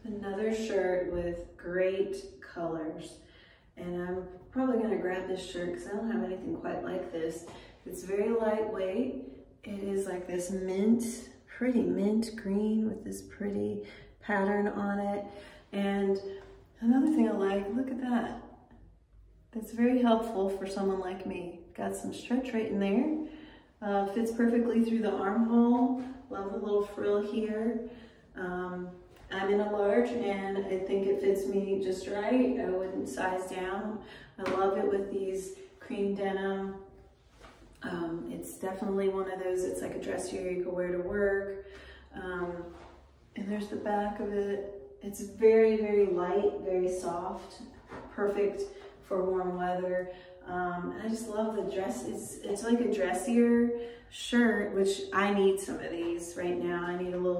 Another shirt with great colors. And I'm probably gonna grab this shirt because I don't have anything quite like this. It's very lightweight. It is like this pretty mint green with this pretty pattern on it. And another thing I like, look at that. That's very helpful for someone like me. Got some stretch right in there. Fits perfectly through the armhole. Love the little frill here. I'm in a large and I think it fits me just right. I wouldn't size down. I love it with these cream denim. It's definitely one of those, it's like a dressier you can wear to work. And there's the back of it. It's very, very light, very soft, perfect for warm weather. And I just love the dress. It's like a dressier shirt, which I need some of these right now. I need a little